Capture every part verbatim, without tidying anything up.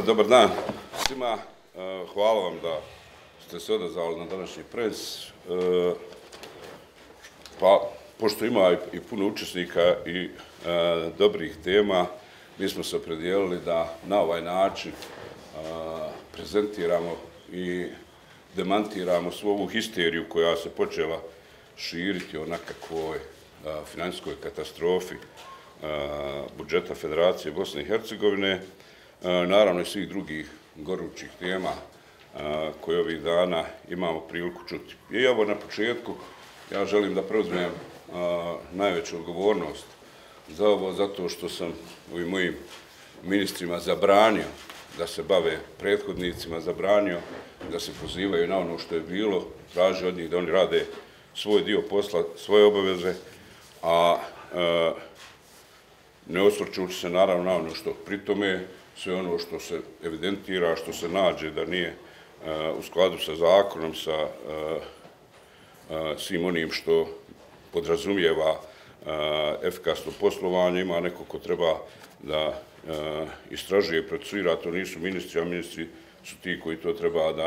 Dobar dan svima. Hvala vam da ste se odazvali na današnji pres. Pa, pošto ima i puno učesnika i dobrih tema, mi smo se opredijelili da na ovaj način prezentiramo i demantiramo svu ovu histeriju koja se počela širiti o nekakvoj financijskoj katastrofi budžeta Federacije Bosne i Hercegovine, naravno i svih drugih gorućih tema koje ovih dana imamo priliku čuti. I evo na početku ja želim da preuzmem najveću odgovornost za ovo, zato što sam ovim mojim ministrima zabranio da se bave prethodnicima, zabranio da se pozivaju na ono što je bilo, tražio od njih da oni rade svoj dio posla, svoje obaveze, a ne osvrćući se naravno na ono što pri tome, sve ono što se evidentira, što se nađe da nije u skladu sa zakonom, sa svim onim što podrazumijeva efikasno poslovanje. Ima neko ko treba da istražuje i procesuira, to nisu ministri, a ministri su ti koji to treba da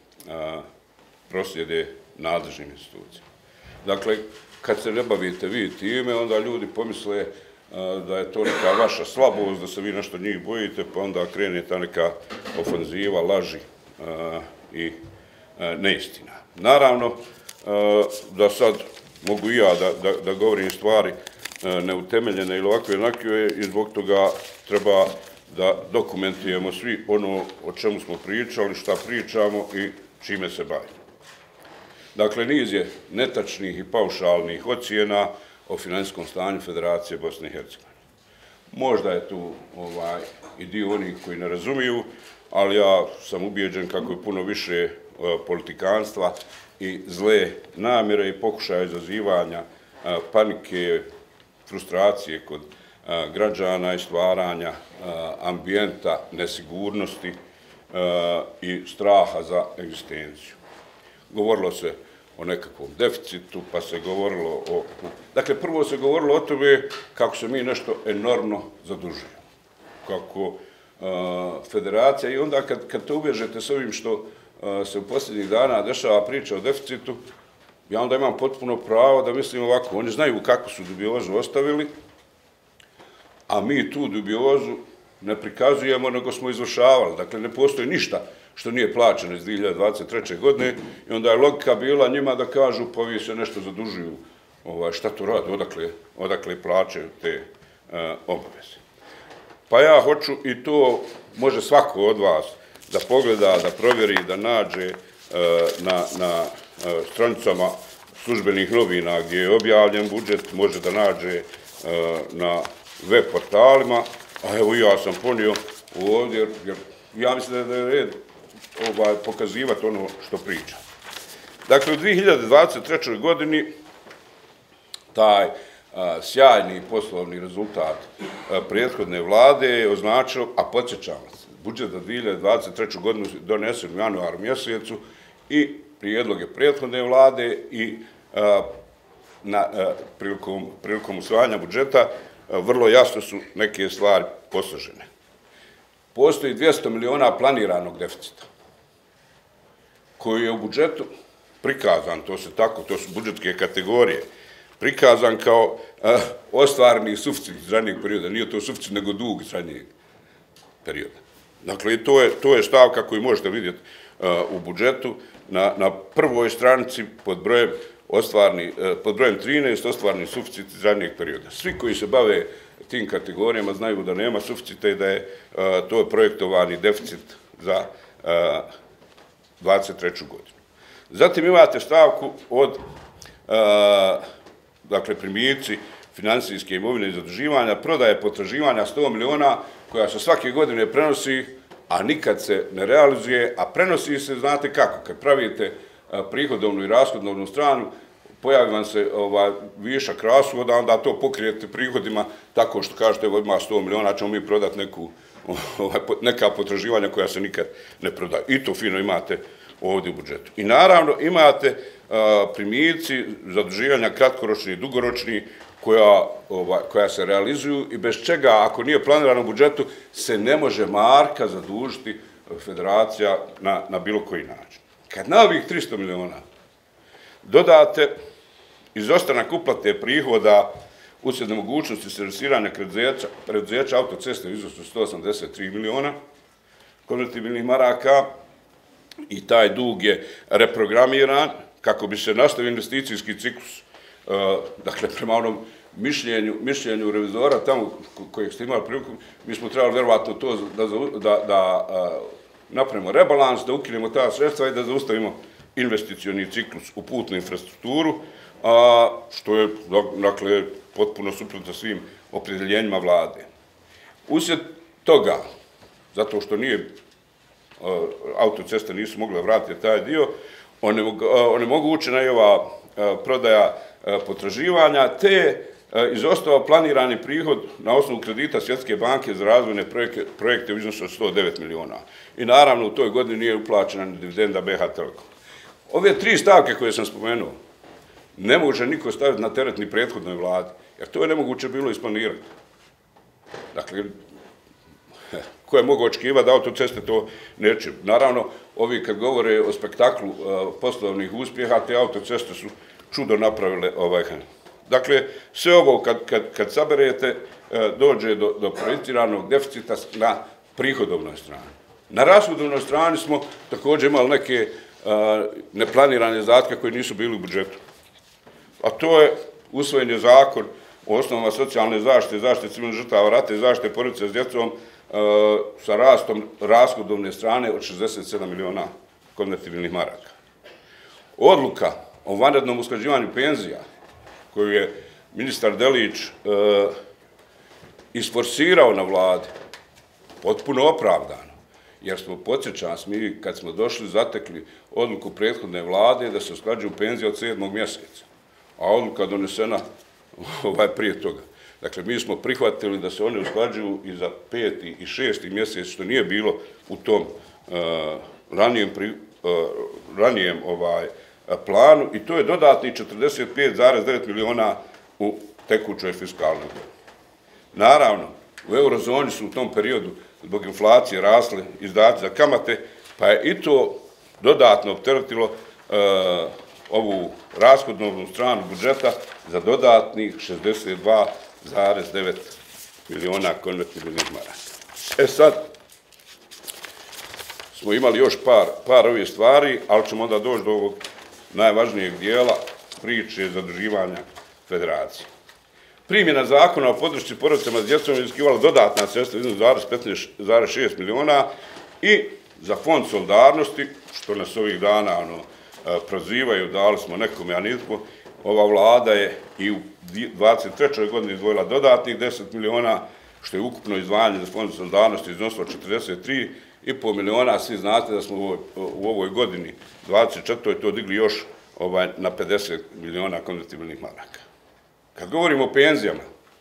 proslijede nadležnim institucijama. Dakle, kad se ne bavite vi time, onda ljudi pomisle da je to neka vaša slabost, da se vi nešto njih bojite, pa onda krene ta neka ofenziva, laži i neistina. Naravno, da sad mogu i ja da govorim stvari neutemeljene ili ovakve onakve, i zbog toga treba da dokumentujemo svi ono o čemu smo pričali, šta pričamo i čime se bavimo. Dakle, niz je netačnih i paušalnih ocjena o financijskom stanju Federacije Bosne i Hercegovine. Možda je tu i dio onih koji ne razumiju, ali ja sam ubijeđen kako je puno više politikanstva i zle namjere i pokušaja izazivanja panike, frustracije kod građana i stvaranja ambijenta nesigurnosti i straha za egzistenciju. Govorilo se o nekakvom deficitu, pa se govorilo o... Dakle, prvo se govorilo o tome kako se mi nešto enormno zadužujemo. Kako federacija, i onda kad to uvežete s ovim što se u posljednjih dana dešava priča o deficitu, ja onda imam potpuno pravo da mislim ovako, oni znaju kakvu su dubiozu ostavili, a mi tu dubiozu ne prikazujemo, nego smo izvršavali. Dakle, ne postoji ništa što nije plaćeno iz dvije hiljade dvadeset treće. godine, i onda je logika bila njima da kažu pa vi se nešto zadužuju, šta to rade, odakle plaćaju te obaveze. Pa ja hoću, i to može svako od vas da pogleda, da provjeri, da nađe na stranicama službenih novina gdje je objavljen budžet, može da nađe na web portalima, a evo ja sam ponio ovdje, jer ja mislim da je red pokazivati ono što priča. Dakle, u dvije hiljade dvadeset trećoj. godini taj sjajni poslovni rezultat prethodne vlade je označio, a podsjećam vas, budžet za dvije hiljade dvadeset treću. godinu donesen u januaru mjesecu i prijedloge prethodne vlade i prilikom usvajanja budžeta vrlo jasno su neke stvari posložene. Postoji dvjesto miliona planiranog deficita, koji je u budžetu prikazan, to se tako, to su budžetske kategorije, prikazan kao ostvareni suficit iz ranijeg perioda. Nije to suficit, nego dug iz ranijeg perioda. Dakle, to je stavka koju možete vidjeti u budžetu. Na prvoj stranici pod brojem trinaest ostvareni suficit iz ranijeg perioda. Svi koji se bave tim kategorijama znaju da nema suficita i da je to projektovani deficit za dvadeset treću. godinu. Zatim imate stavku od, dakle, primici finansijske imovine i zaduživanja, prodaje potraživanja sto miliona, koja se svake godine prenosi, a nikad se ne realizuje, a prenosi se, znate kako, kad pravite prihodovnu i rashodovnu stranu, pojavi vam se višak rashoda, onda to pokrijete prihodima tako što kažete, evo ima sto miliona, ćemo mi prodati neka potraživanja koja se nikad ne prodaju. I to fino imate ovdje u budžetu. I naravno imate primici zaduživanja kratkoročni i dugoročni, koja, ovaj, koja se realizuju i bez čega, ako nije planirano u budžetu, se ne može marka zadužiti federacija na, na bilo koji način. Kad na ovih tristo miliona dodate izostanak uplate prihoda uslijed nemogućnosti servisiranja preduzeća autoceste u iznosu sto osamdeset tri miliona konvertibilnih maraka i taj dug je reprogramiran kako bi se nastavio investicijski ciklus. Dakle, prema onom mišljenju, mišljenju revizora tamo kojeg ste imali priliku, mi smo trebali verovatno to da, da, da napravimo rebalans, da ukinemo ta sredstva i da zaustavimo investicioni ciklus u putnu infrastrukturu, a, što je, dakle, potpuno suprotno svim opredjeljenjima vlade. Uslijed toga, zato što nije autoceste nisu mogle vratiti taj dio, onemogućena je ova prodaja potraživanja, te izostao planirani prihod na osnovu kredita Svjetske banke za razvojne projekte, projekte u iznosu od sto devet miliona. I naravno u toj godini nije uplaćena ni dividenda B H Telekom. Ove tri stavke koje sam spomenuo ne može niko staviti na teret ni prethodnoj vladi, jer to je nemoguće bilo isplanirati. Dakle, ko je mogao očekivati da autoceste to neće. Naravno, ovi kad govore o spektaklu poslovnih uspjeha, te autoceste su čudo napravile ovaj. Dakle, sve ovo kad, kad, kad saberete, dođe do, do projiciranog deficita na prihodovnoj strani. Na rashodovnoj strani smo također imali neke neplanirane izdatke koji nisu bili u budžetu. A to je usvojen je zakon o osnovama socijalne zaštite, zaštite civilnih žrtava rata i zaštite porodice s djecom sa rastom rashodovne strane od šezdeset sedam miliona konvertibilnih maraka. Odluka o vanrednom usklađivanju penzija, koju je ministar Delić e, isforsirao na vladi, potpuno opravdano, jer smo, podsjećam, mi kad smo došli zatekli odluku prethodne vlade da se usklađuju penzije od sedmog mjeseca, a odluka donesena ovaj, prije toga. Dakle, mi smo prihvatili da se one usklađuju i za peti i šesti mjesec, što nije bilo u tom uh, ranijem, pri, uh, ranijem ovaj, planu, i to je dodatni četrdeset pet zarez devet miliona u tekućoj fiskalnoj godini. Naravno, u eurozoni su u tom periodu zbog inflacije rasle izdaci za kamate, pa je i to dodatno opteretilo uh, ovu rashodovnu stranu budžeta za dodatnih šezdeset dva zarez devet miliona konvertibilnih maraka. E sad, smo imali još par, par ovih stvari, ali ćemo onda doći do ovog najvažnijeg dijela priče zaduživanja federacije. Primjena zakona o podršci porodicama s djecom je iziskivala dodatna sredstva iznos petnaest zarez šest miliona i za fond solidarnosti, što nas ovih dana ono, prozivaju, dali smo nekome, a nismo, ova vlada je i u dvadeset trećoj godini izdvojila dodatnih deset miliona, što je ukupno izdvajanje za fond solidarnosti iznosilo četrdeset tri i pol miliona. Svi znate da smo u ovoj, u ovoj godini dvadeset četvrtoj to digli još ovaj, na pedeset miliona konvertibilnih maraka. Kad govorimo o penzijama,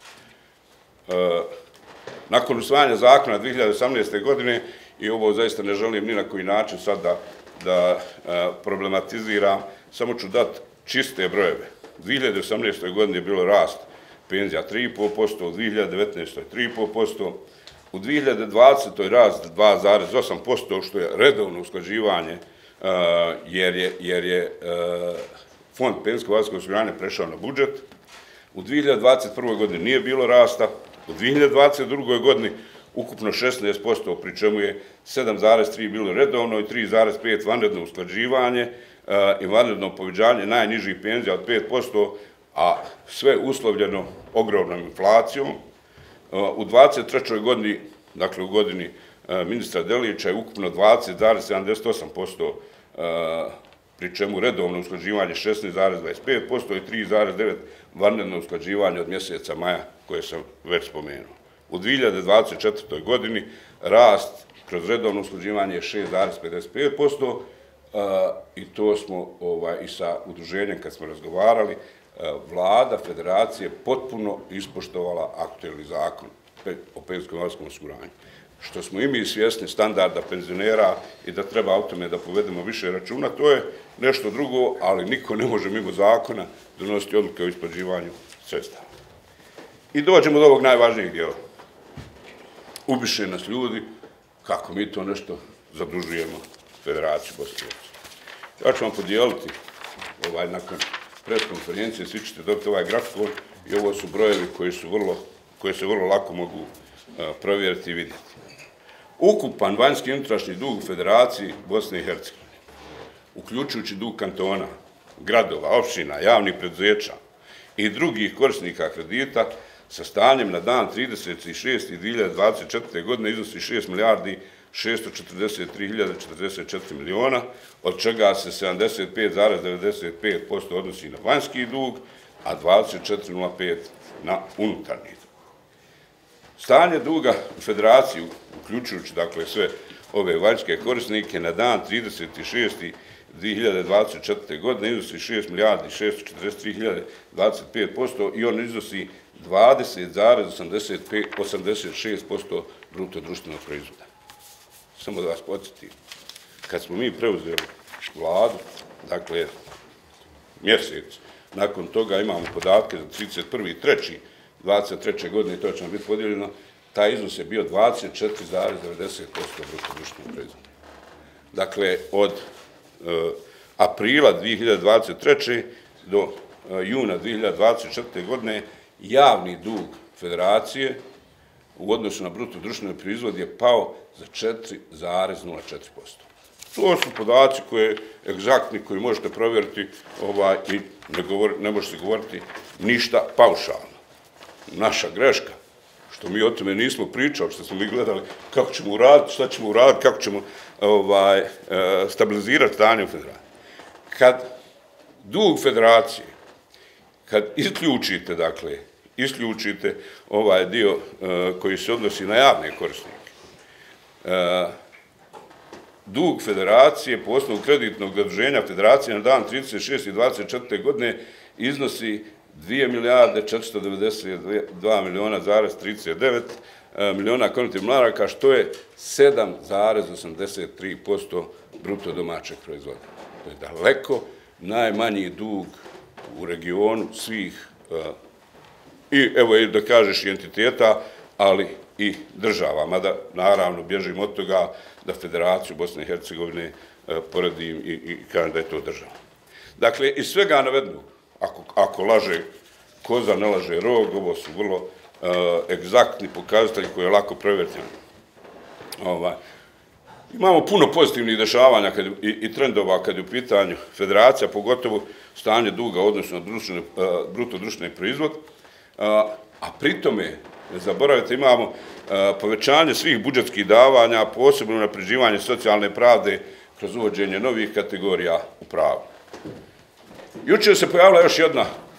e, nakon usvajanja zakona dvije hiljade osamnaeste. godine, i ovo zaista ne želim ni na koji način sad da, da e, problematiziram, samo ću dati čiste brojeve. U dvije hiljade osamnaestoj. godini je bilo rast penzija tri i pol posto, u dvije hiljade devetnaestoj. tri i pol posto, u dvije hiljade dvadesetoj. rast dva zarez osam posto, što je redovno usklađivanje, uh, jer je, jer je uh, fond penzijsko-invalidskog osiguranja prešao na budžet. U dvije hiljade dvadeset prvoj. godini nije bilo rasta, u dvije hiljade dvadeset drugoj. godini ukupno šesnaest posto, pri čemu je sedam zarez tri bilo redovno i tri zarez pet vanredno usklađivanje, i vanredno povećanje najnižih penzija od pet posto, a sve uslovljeno ogromnom inflacijom. U dvadeset trećoj. godini, dakle u godini ministra Delića, je ukupno dvadeset zarez sedamdeset osam posto, pri čemu redovno usklađivanje šesnaest zarez dvadeset pet posto i tri zarez devet vanredno usklađivanje od mjeseca maja, koje sam već spomenuo. U dvije hiljade dvadeset četvrtoj. godini rast kroz redovno usklađivanje je šest zarez pedeset pet posto, Uh, i to smo ovaj, i sa udruženjem kad smo razgovarali, uh, vlada federacije potpuno ispoštovala aktuelni zakon o penzijsko-invalidskom osiguranju. Što smo i mi svjesni standarda penzionera i da treba o tome da povedemo više računa, to je nešto drugo, ali niko ne može mimo zakona donositi odluke o isplaćivanju sredstava. I dođemo do ovog najvažnijeg dijela. Ubiše nas ljudi, kako mi to nešto zadužujemo Federaciju Bosne i Hercegovine. Ja ću vam podijeliti ovaj, nakon preskonferencije, svi ćete dobiti ovaj grafikon i ovo su brojevi koji, su vrlo, koji se vrlo lako mogu uh, provjeriti i vidjeti. Ukupan vanjski i unutrašnji dug u Federaciji Bosne i Hercegovine, uključujući dug kantona, gradova, opština, javnih preduzeća i drugih korisnika kredita, sa stanjem na dan trideset šesti dve hiljade dvadeset četvrte. godine iznosi šest milijardi šesto četrdeset tri hiljade četrdeset četiri miliona, od čega se sedamdeset pet zarez devedeset pet posto odnosi na vanjski dug, a dvadeset četiri zarez nula pet na unutarnji dug. Stanje duga u Federaciji, uključujući dakle sve ove vanjske korisnike, na dan trideset šesti dve hiljade dvadeset četvrte. godine iznosi šest milijardi šesto četrdeset tri hiljade dvadeset pet posto i on iznosi dvadeset zarez osamdeset šest posto bruto društvenog proizvoda. Samo da vas podsjetim, kad smo mi preuzeli vladu, dakle, mjesec, nakon toga imamo podatke za trideset prvi treći dvadeset treće. godine, to će nam biti podijeljeno, taj iznos je bio dvadeset četiri zarez devedeset posto bruto društvenog proizvoda. Dakle, od uh, aprila dve hiljade dvadeset treće. do uh, juna dve hiljade dvadeset četvrte. godine javni dug Federacije u odnosu na bruto društveni proizvod je pao za četiri zarez nula četiri posto. To su podaci koje egzaktni, koji možete provjeriti ovaj, i ne, govor, ne može se govoriti ništa paušalno. Naša greška, što mi o tome nismo pričali, što smo mi gledali kako ćemo uraditi, šta ćemo uraditi, kako ćemo ovaj, stabilizirati stanje u Federaciji. Kad dug Federacije, kad isključite, dakle, isključite ovaj dio uh, koji se odnosi na javne korisnike, uh, dug Federacije po osnovu kreditnog zaduženja Federacije na dan trideset šesti dvadeset četvrte. godine iznosi dvije milijarde četiristo devedeset dva miliona zarez trideset devet miliona konvertibilnih maraka, što je sedam zarez osamdeset tri posto bruto domaćeg proizvoda. To je daleko najmanji dug u regionu svih uh, i, evo, da kažeš, i entiteta, ali i država. Mada, naravno, bježim od toga da Federaciju Bosne i Hercegovine uh, poredim i, i kažem da je to država. Dakle, iz svega navedenog, ako, ako laže koza, ne laže rog, ovo su vrlo uh, egzaktni pokazatelji koje je lako provjeriti. Ovaj, Imamo puno pozitivnih dešavanja kad, i, i trendova kad je u pitanju Federacija, pogotovo stanje duga odnosno na društvene, uh, bruto društveni proizvod, uh, a pritome, ne zaboravite, imamo uh, povećanje svih budžetskih davanja, posebno unapređivanje socijalne pravde kroz uvođenje novih kategorija u pravu. Jučer se pojavila još jedna,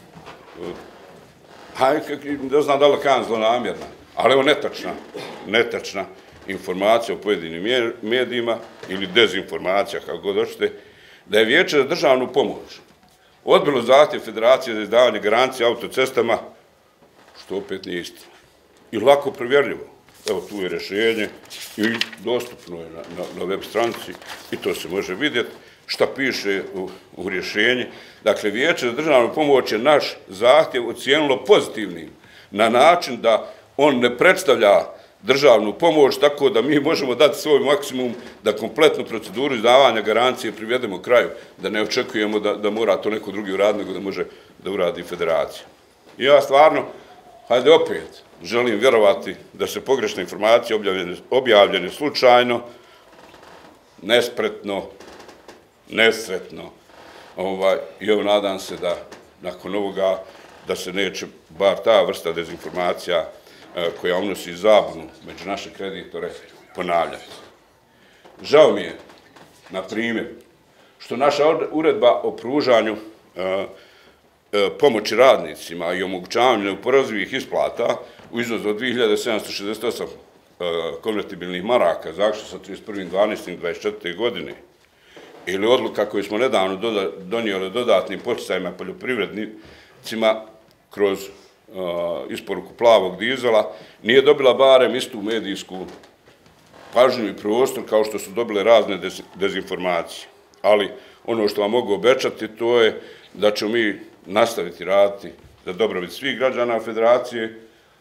uh, ne znam da li kažem zlonamjerna, ali evo netačna, netačna, informacija o pojedinim medijima ili dezinformacija, kako god hoćete, da je Vijeće za državnu pomoć odbilo zahtjev Federacije za izdavanje garancije autocestama, što opet nije istina. I lako provjerljivo. Evo, tu je rješenje i dostupno je na, na, na web stranici i to se može vidjeti šta piše u, u rješenju. Dakle, Vijeće za državnu pomoć je naš zahtjev ocijenilo pozitivnim na način da on ne predstavlja državnu pomoć, tako da mi možemo dati svoj maksimum da kompletnu proceduru izdavanja garancije privedemo kraju, da ne očekujemo da, da mora to neko drugi uraditi, nego da može da uradi Federacija. I ja stvarno, hajde opet, želim vjerovati da se pogrešne informacije objavljene, objavljene slučajno, nespretno, nesretno, ovaj, i evo nadam se da nakon ovoga da se neće bar ta vrsta dezinformacija koja unosi zabunu među naše kreditore ponavljati. Žao mi je, na primjer, što naša uredba o pružanju e, e, pomoći radnicima i omogućavanju neuporezivih isplata u iznosu od dvije hiljade sedamsto šezdeset osam e, konvertibilnih maraka zaključno sa trideset prvi dvanaesti dvadeset četvrte. godine ili odluka koju smo nedavno doda, donijeli dodatnim poticajima poljoprivrednicima kroz Uh, isporuku plavog dizela, nije dobila barem istu medijsku pažnju i prostor kao što su dobile razne dez, dezinformacije. Ali ono što vam mogu obećati to je da ćemo mi nastaviti raditi za dobrobit svih građana Federacije,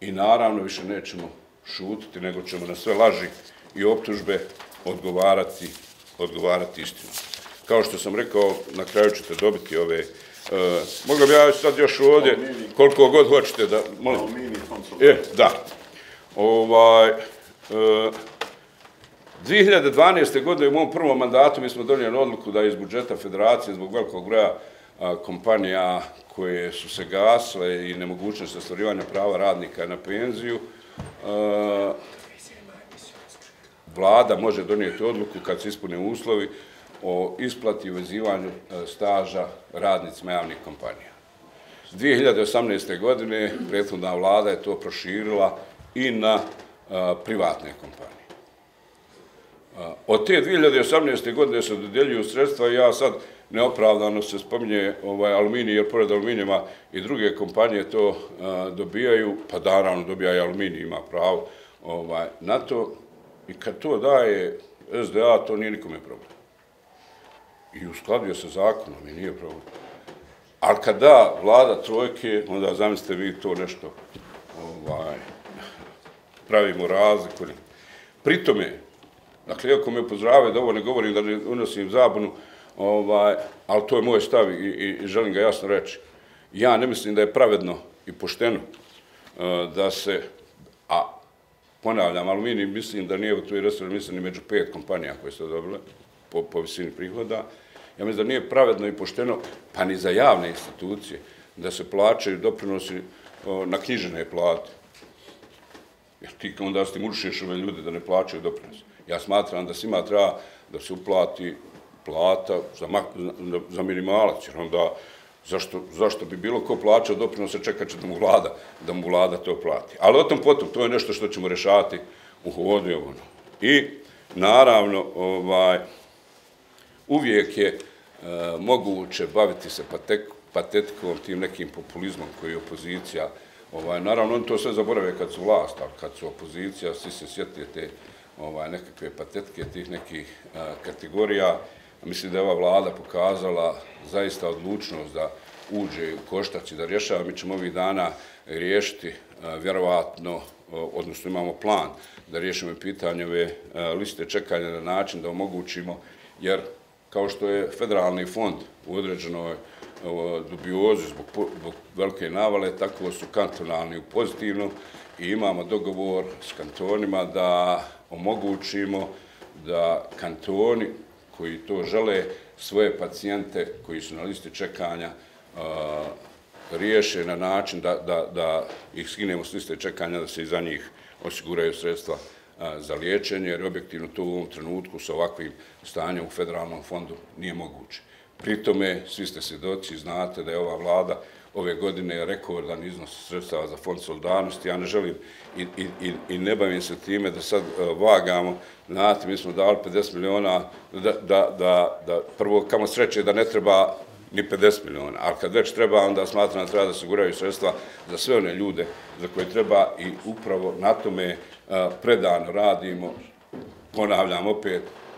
i naravno više nećemo šutiti, nego ćemo na sve laži i optužbe odgovarati, odgovarati istinu. Kao što sam rekao, na kraju ćete dobiti ove... Uh, mogla bi ja sad još ovdje, koliko god hoćete da... Molim. E, da. Ovaj... Uh, dvije hiljade dvanaeste. godine u mom prvom mandatu mi smo donijeli odluku da iz budžeta federacije zbog velikog broja a, kompanija koje su se gasile i nemogućnosti ostvarivanja prava radnika na penziju, a, vlada može donijeti odluku kad se ispune uslovi o isplati i uvezivanju staža radnicima javnih kompanija. dvije hiljade osamnaeste. godine prethodna vlada je to proširila i na a, privatne kompanije. Od te dvije hiljade osamnaeste. godine se dodjeljuju sredstva i ja sad neopravdano se spominje ovaj, aluminij, jer pored aluminijima i druge kompanije to a, dobijaju, pa naravno dobija i aluminij, ima pravo ovaj, na to. I kad to daje S D A, to nije nikome problem. I uskladio se zakonom i nije problem. Ali kad da vlada trojke, onda zamislite vi to nešto ovaj, pravimo razliku. Pri tome, dakle, iako me upozoravaju da ovo ne govorim, da ne unosim zabunu, ovaj, ali to je moj stav i, i, i želim ga jasno reći. Ja ne mislim da je pravedno i pošteno uh, da se, a ponavljam, aluminij mislim da nije u toj resor, mislim ni među pet kompanija koje su dobile po, po visini prihoda. Ja mislim da nije pravedno i pošteno, pa ni za javne institucije, da se plaćaju doprinosi uh, na knjižene plate. Jer ti onda stimulišeš ove ljude da ne plaćaju doprinose. Ja smatram da svima treba da se uplati plata za, za, za minimalac, jer onda zašto, zašto bi bilo ko plaćao doprinose, čekat će da mu vlada, da mu vlada to plati. Ali o tom potom, to je nešto što ćemo rešavati u hodu i ono. I naravno, ovaj, uvijek je e, moguće baviti se patek, patetikom, tim nekim populizmom koji je opozicija. Ovaj, naravno, oni to sve zaborave kad su vlast, ali kad su opozicija, svi se sjetije te ovaj, nekakve patetke tih nekih a, kategorija. Mislim da je ova vlada pokazala zaista odlučnost da uđe u koštac i da rješava. Mi ćemo ovih dana riješiti a, vjerovatno, a, odnosno imamo plan da riješimo pitanje ove a, liste čekanja na način da omogućimo, jer kao što je federalni fond u određenoj dubiozi zbog, zbog velike navale, tako su kantonalni u pozitivnom i imamo dogovor s kantonima da omogućimo da kantoni koji to žele svoje pacijente koji su na listi čekanja a, riješe na način da, da, da ih skinemo s liste čekanja, da se i za njih osiguraju sredstva a, za liječenje, jer objektivno to u ovom trenutku sa ovakvim stanjem u federalnom fondu nije moguće. Pri tome, svi ste svjedoci, znate da je ova vlada ove godine rekordan iznos sredstava za fond solidarnosti. Ja ne želim i, i, i ne bavim se time da sad uh, vagamo. Znate, mi smo dali pedeset miliona, da, da, da, da prvo kamo sreće da ne treba ni pedeset miliona, ali kad već treba, onda smatram da treba da se osiguraju sredstva za sve one ljude za koje treba i upravo na tome uh, predano radimo. Ponavljam opet,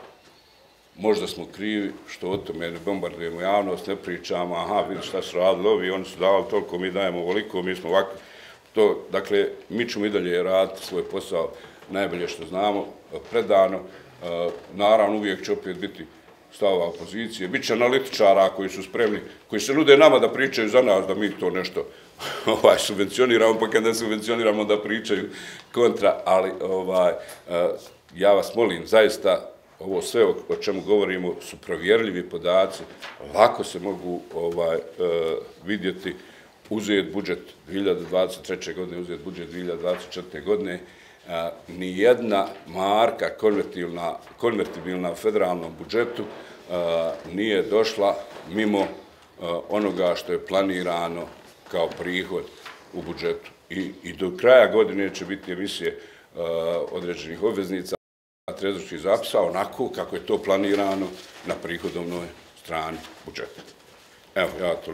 možda smo krivi što o tome ne bombardujemo javnost, ne pričamo, aha, vidi šta su radili ovi, oni su davali toliko, mi dajemo ovoliko, mi smo ovako. To, dakle, mi ćemo i dalje raditi svoj posao najbolje što znamo, predano. Naravno, uvijek će opet biti stavova opozicije. Biće analitičara koji su spremni, koji se nude nama da pričaju za nas, da mi to nešto ovaj, subvencioniramo, pa kad ne subvencioniramo da pričaju kontra, ali ovaj, ja vas molim, zaista, ovo sve o čemu govorimo su provjerljivi podaci, lako se mogu ovaj, vidjeti, uzeti budžet dvije hiljade dvadeset treće. godine, uzeti budžet dvije hiljade dvadeset četvrte. godine, nijedna marka konvertibilna, konvertibilna u federalnom budžetu nije došla mimo onoga što je planirano kao prihod u budžetu. I, i do kraja godine će biti emisije određenih obveznica, trezorskih zapisa, onako kako je to planirano na prihodovnoj strani budžeta. Evo, ja to